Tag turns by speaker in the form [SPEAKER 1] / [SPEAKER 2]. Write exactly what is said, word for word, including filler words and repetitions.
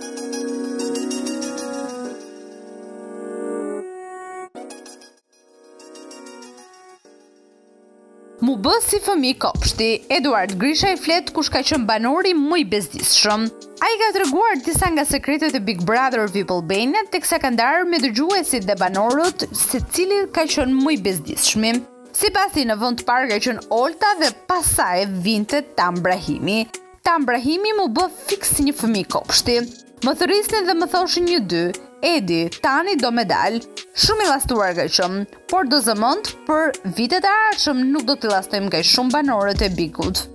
[SPEAKER 1] Mu bë si fëmijë kopshti, Eduart Grishaj flet kush ka qenë banori më i bezdisshëm. Ai ka treguar disa nga sekretet e Big Brother V I P Albania, teksa ka ndarë me dëgjuesit dhe banorët se cili ka qenë më i bezdisshëm. Sipas tij, në vend të parë ka qenë Olta dhe pastaj vinte Tam Brahimi. Tam Brahimi mu bë fiks si një fëmijë kopshti. Më thërrisnin dhe më thoshin një dy, Edi, tani do me dal. Shumë i lastuar ka qenë, por do zëmend për vitet e ardhshëm nuk do t'i lastojmë kaq shumë banorët e Bigut.